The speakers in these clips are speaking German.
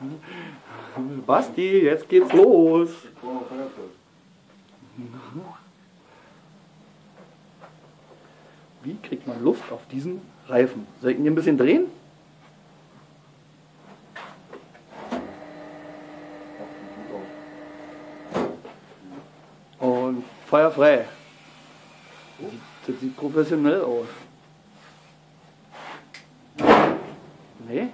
Basti, jetzt geht's los. Wie kriegt man Luft auf diesen Reifen? Soll ich ihn hier ein bisschen drehen? Und Feuer frei. Das sieht professionell aus. Nee?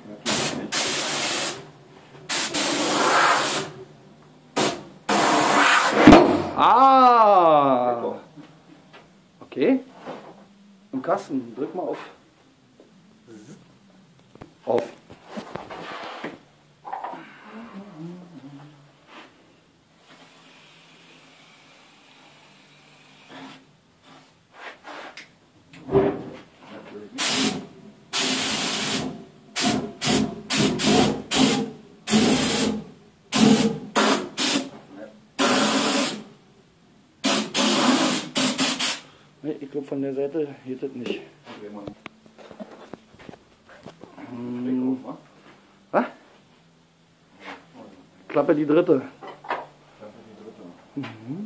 Ah! Okay. Im Kasten, drück mal auf. Auf. Nee, ich glaube von der Seite geht das nicht. Was? Klappe die dritte. Mhm.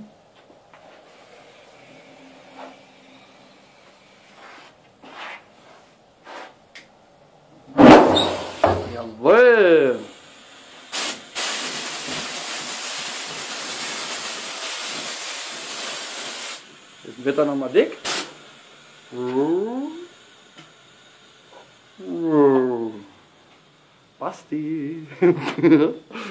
Jawohl! Jetzt wird er nochmal dick. Basti!